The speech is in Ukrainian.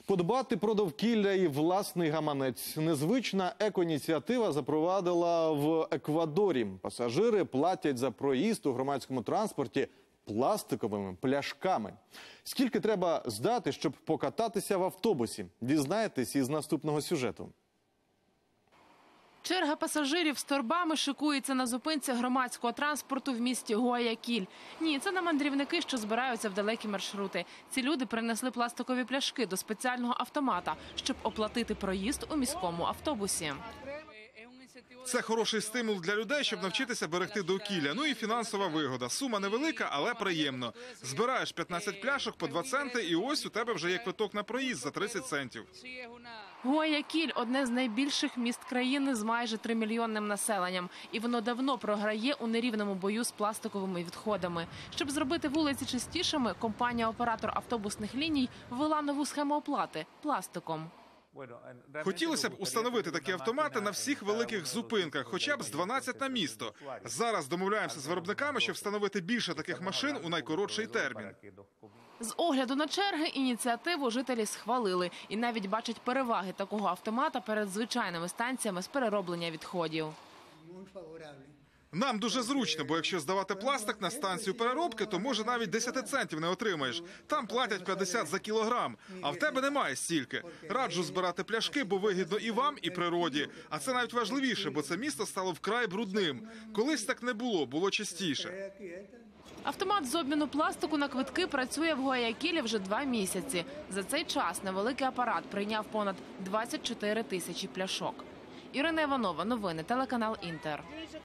Подбати про довкілля і власний гаманець. Незвична екоініціатива запровадила в Еквадорі. Пасажири платять за проїзд у громадському транспорті пластиковими пляшками. Скільки треба здати, щоб покататися в автобусі? Дізнаєтесь із наступного сюжету. Черга пасажирів з торбами шикується на зупинці громадського транспорту в місті Гуаякіль. Ні, це не мандрівники, що збираються в далекі маршрути. Ці люди принесли пластикові пляшки до спеціального автомата, щоб оплатити проїзд у міському автобусі. Це хороший стимул для людей, щоб навчитися берегти довкілля. Ну і фінансова вигода. Сума невелика, але приємно. Збираєш 15 пляшок по 2 центи і ось у тебе вже є квиток на проїзд за 30 центів. Гуаякіль – одне з найбільших міст країни з майже 3-мільйонним населенням. І воно давно програє у нерівному бою з пластиковими відходами. Щоб зробити вулиці чистішими, компанія-оператор автобусних ліній ввела нову схему оплати – пластиком. Хотілося б установити такі автомати на всіх великих зупинках, хоча б з 12 на місто. Зараз домовляємося з виробниками, щоб встановити більше таких машин у найкоротший термін. З огляду на черги ініціативу жителі схвалили і навіть бачать переваги такого автомата перед звичайними станціями з перероблення відходів. Нам дуже зручно, бо якщо здавати пластик на станцію переробки, то може навіть 10 центів не отримаєш. Там платять 50 за кілограм, а в тебе немає стільки. Раджу збирати пляшки, бо вигідно і вам, і природі. А це навіть важливіше, бо це місто стало вкрай брудним. Колись так не було, було чистіше. Автомат з обміну пластику на квитки працює в Гуаякілі вже 2 місяці. За цей час невеликий апарат прийняв понад 24 тисячі пляшок. Ірина Іванова, новини, телеканал Інтер.